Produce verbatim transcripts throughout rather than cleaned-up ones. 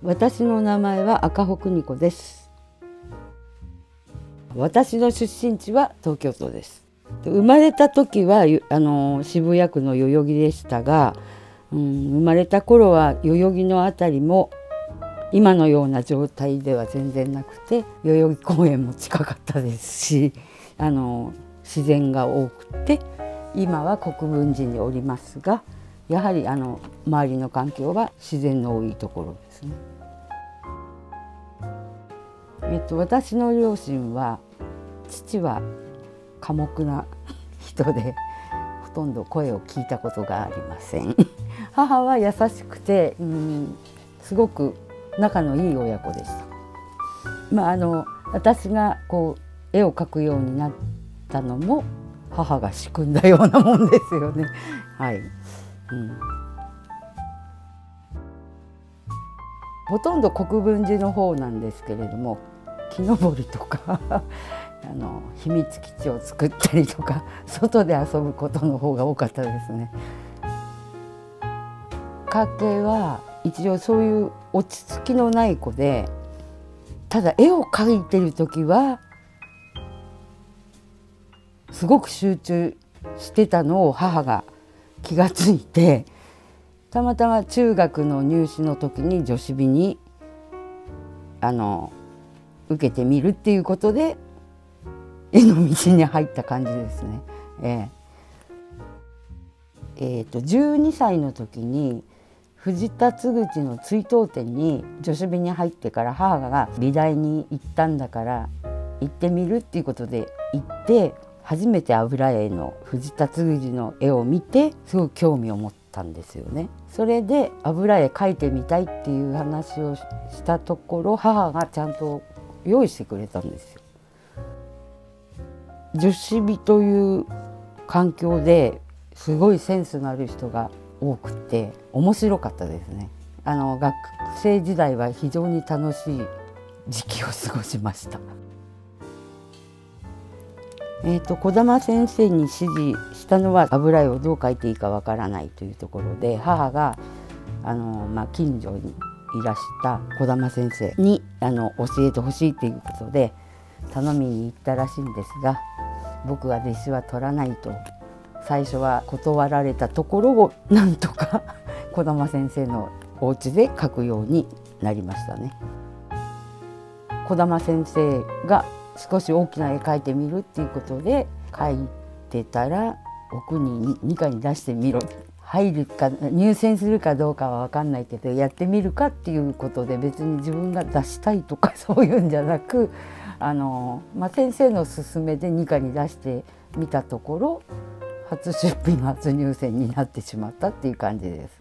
私の名前は赤穂久美子です。私の出身地は東京都です。生まれた時はあの渋谷区の代々木でしたが、うん、生まれた頃は代々木のあたりも今のような状態では全然なくて、代々木公園も近かったですし、あの自然が多くて、今は国分寺におりますが、やはりあの周りの環境は自然の多いところですね。えっと、私の両親は、父は寡黙な人でほとんど声を聞いたことがありません。母は優しくて、うん、すごく仲のいい親子でした。まあ、あの私がこう絵を描くようになったのも母が仕組んだようなもんですよね。はい、うん、ほとんど国分寺の方なんですけれども、木登りとかあの秘密基地を作ったりとか、外で遊ぶことの方が多かったですね。家系は一応そういう落ち着きのない子で、ただ絵を描いてる時はすごく集中してたのを母が気がついて、たまたま中学の入試の時に女子美にあの受けてみるっていうことで絵の道に入った感じですね。えーえー、とじゅうにさいの時に藤田嗣口の追悼展に女子美に入ってから、母が美大に行ったんだから行ってみるっていうことで行って、初めて油絵の藤田嗣口の絵を見てすごく興味を持ったんですよね。それで油絵描いてみたいっていう話をしたところ、母がちゃんと用意してくれたんですよ。女子美という環境ですごいセンスのある人が多くて面白かったですね。あの学生時代は非常に楽しい時期を過ごしました。えーと、児玉先生に指示したのは、油絵をどう描いていいかわからないというところで、母があの、まあ、近所にいらした児玉先生にあの教えてほしいということで頼みに行ったらしいんですが、僕は弟子は取らないと最初は断られたところを、なんとか児玉先生のお家で描くようになりましたね。児玉先生が少し大きな絵描いてみるっていうことで描いてたら、奥ににかに出してみろ、入るか入選するかどうかは分かんないけどやってみるかっていうことで、別に自分が出したいとかそういうんじゃなく、あの、まあ、先生の勧めでにかに出してみたところ、初出品初入選になってしまったっていう感じです。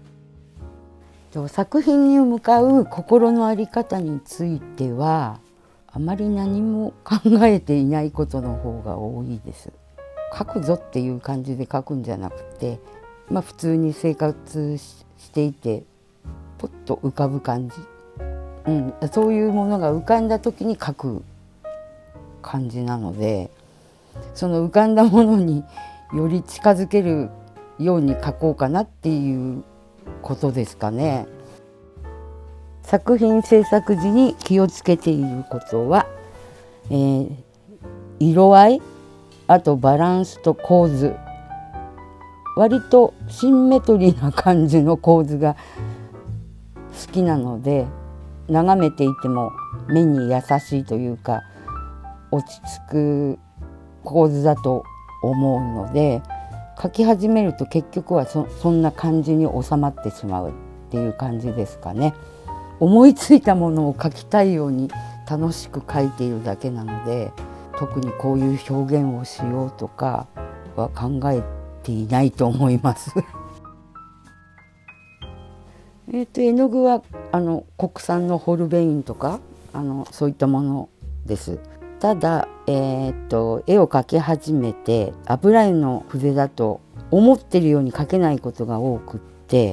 作品に向かう心の在り方については、あまり何も考えていないことの方が多いです。書くぞっていう感じで書くんじゃなくて、まあ、普通に生活していてポッと浮かぶ感じ、うん、そういうものが浮かんだ時に書く感じなので、その浮かんだものにより近づけるように書こうかなっていうことですかね。作品制作時に気をつけていることは、えー、色合い、あとバランスと構図、割とシンメトリーな感じの構図が好きなので、眺めていても目に優しいというか落ち着く構図だと思うので、描き始めると結局は そ, そんな感じに収まってしまうっていう感じですかね。思いついたものを描きたいように楽しく描いているだけなので、特にこういう表現をしようとかは考えていないと思います。えと絵の具はあの国産のホルベインとかあのそういったものです。ただ、えー、と絵を描き始めて油絵の筆だと思ってるように描けないことが多くって、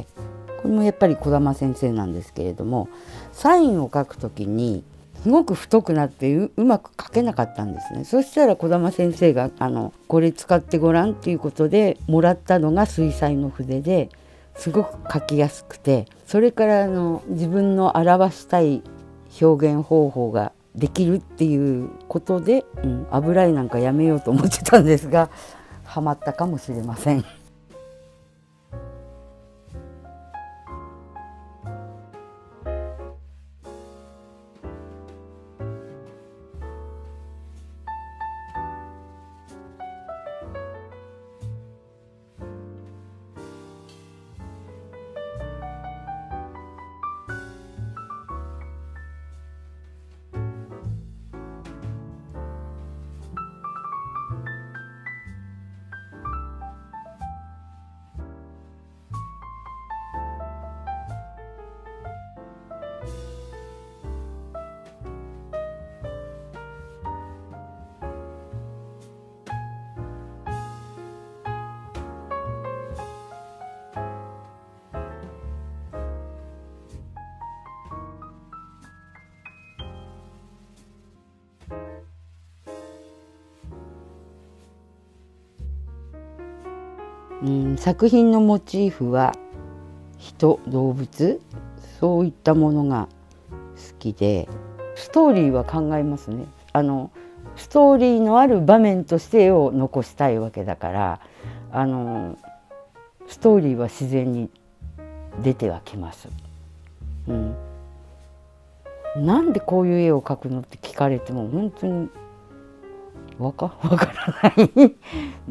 これもやっぱり児玉先生なんですけれども、サインを描くときにすごく太くなって う, うまく描けなかったんですね。そしたら児玉先生があのこれ使ってごらんっていうことでもらったのが水彩の筆で、 すごく描きやすくて、それからあの自分の表したい表現方法ができるっていうことで、うん、油絵なんかやめようと思ってたんですが、ハマったかもしれません。うん、作品のモチーフは人、動物、そういったものが好きで、ストーリーは考えますね。あのストーリーのある場面として絵を残したいわけだから、あのストーリーは自然に出てはきます。うん、なんでこういう絵を描くのって聞かれても本当にわか、わからない、うん、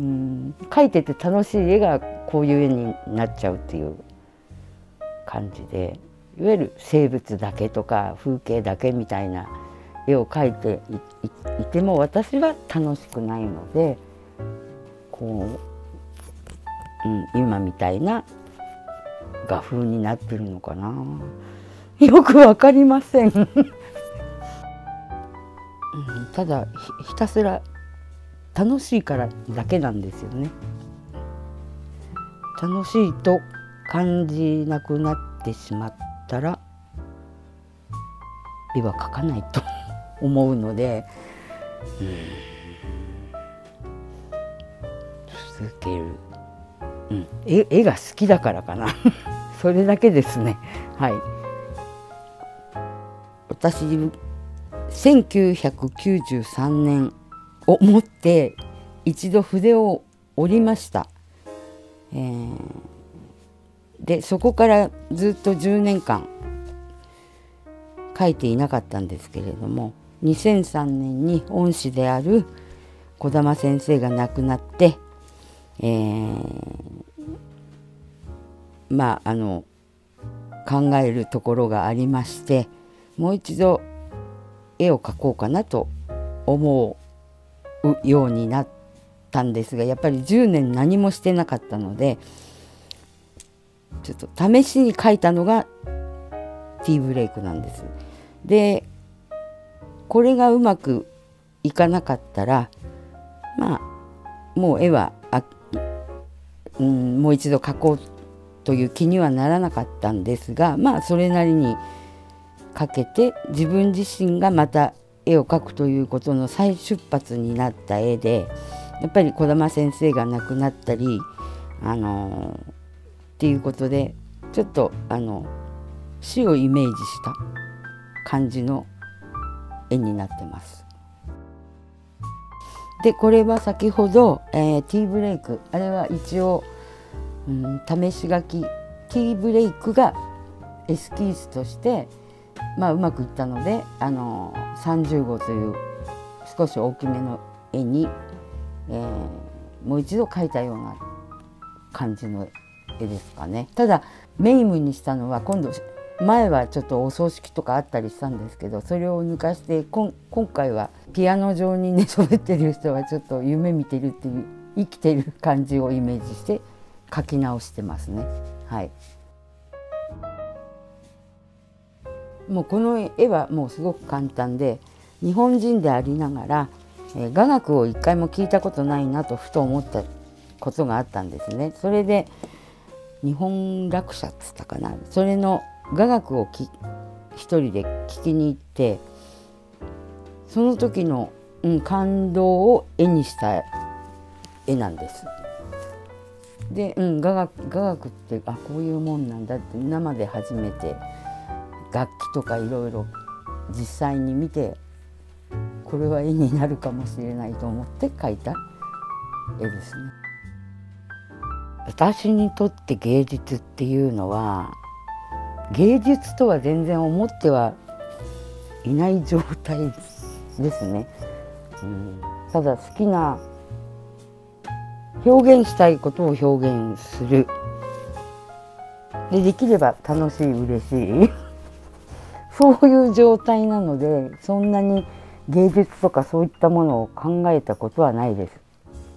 描いてて楽しい絵がこういう絵になっちゃうっていう感じで、いわゆる生物だけとか風景だけみたいな絵を描いて い, い, いても私は楽しくないので、こう、うん、今みたいな画風になってるのかな、よくわかりません、うん、ただ ひ, ひたすら楽しいからだけなんですよね。楽しいと感じなくなってしまったら絵は描かないと思うので、うん、続ける、うん、絵, 絵が好きだからかなそれだけですね。はい、私せんきゅうひゃくきゅうじゅうさんねんをもって一度筆を折りました。えー、でそこからずっとじゅうねんかん描いていなかったんですけれども、にせんさんねんに恩師である児玉先生が亡くなって、えー、まああの考えるところがありまして、もう一度絵を描こうかなと思うようになったんですが、やっぱりじゅうねん何もしてなかったので、ちょっと試しに描いたのがティーブレイクなんです。でこれがうまくいかなかったら、まあもう絵はあ、うん、もう一度描こうという気にはならなかったんですが、まあそれなりに描けて、自分自身がまた絵を描くということの再出発になった絵で、やっぱり児玉先生が亡くなったり、あのー、っていうことでちょっとあの死をイメージした感じの絵になってます。でこれは先ほど、えー、ティーブレイク、あれは一応、うん、試し書き、ティーブレイクがエスキースとして、まあ、うまくいったので、あのさんじゅうごという少し大きめの絵に、えー、もう一度描いたような感じの絵ですかね。ただメインにしたのは、今度前はちょっとお葬式とかあったりしたんですけど、それを抜かしてこん今回はピアノ上に寝そべってる人はちょっと夢見てるっていう、生きてる感じをイメージして描き直してますね。はい、もうこの絵はもうすごく簡単で、日本人でありながら、えー、雅楽を一回も聞いたことないなとふと思ったことがあったんですね。それで日本楽社っつったかな、それの雅楽をき一人で聞きに行って、その時の、うん、感動を絵にした絵なんです。 で、うん、雅楽、雅楽ってあこういうもんなんだって生で初めて楽器とかいろいろ実際に見てこれは絵になるかもしれないと思って描いた絵ですね。私にとって芸術っていうのは芸術とは全然思ってはいない状態ですね。うん、ただ好きな表現したいことを表現するで、できれば楽しい嬉しいそういう状態なので、そんなに芸術とかそういったものを考えたことはないです。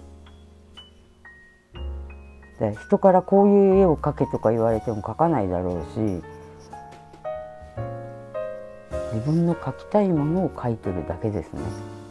で人からこういう絵を描けとか言われても描かないだろうし、自分の描きたいものを描いてるだけですね。